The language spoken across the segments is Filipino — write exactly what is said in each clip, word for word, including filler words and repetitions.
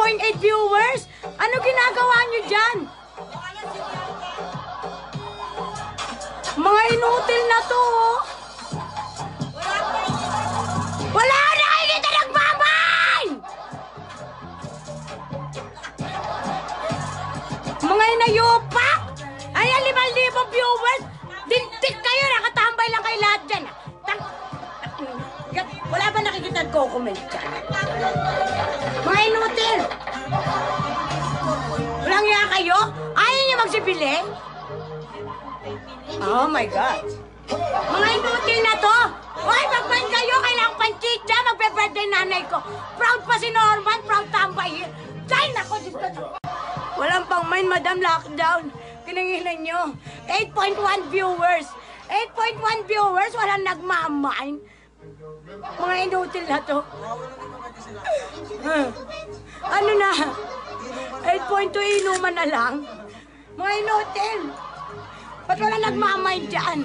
point eight viewers? Ano ginagawa nyo dyan? Mga inutil na to, oh. Wala na kayo dito nagmamay! Mga inayupak! Ayan, limang libong viewers! Dintik kayo! Nakatambay lang kayo lahat dyan! Tang... Wala ba nakikita nagko-comment dyan? Mga inutil! Walang iya kayo? Ayaw nyo magsibili? Oh my God! Mga inutil na to! Hoy, magman kayo! Kailangang panchitsa! Magbe-birthday nanay ko! Proud pa si Norman! Proud tambay! Diyan ako! Walang pang mind, Madam Lockdown! Kinanginan nyo! eight point one viewers! eight point one viewers! Walang nagmamain! Mga inutil na to! Uh, ano na? eight point two inuman na lang? Mga inutil! Ba't walang nagmamain dyan?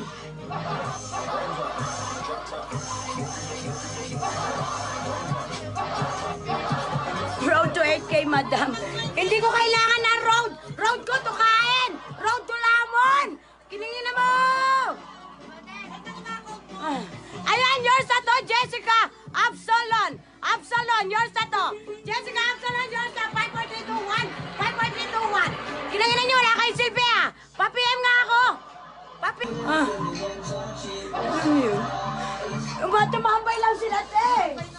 Road to eight K, Madam. Hindi ko kailangan ng road. Road ko to kain. Road to lamon. Kiningin na mo. Ah. Ayan, yours na to, Jessica. Absalon. Absalon, yours na to. Jessica Absalon, yours na. five four three two one. five four three two one. Kiningin na nyo, wala kayo silbi ah. Pa-P M nga ako. Pa-P M. Ah. Ano yun? Yung mga tumambay lang sila, te.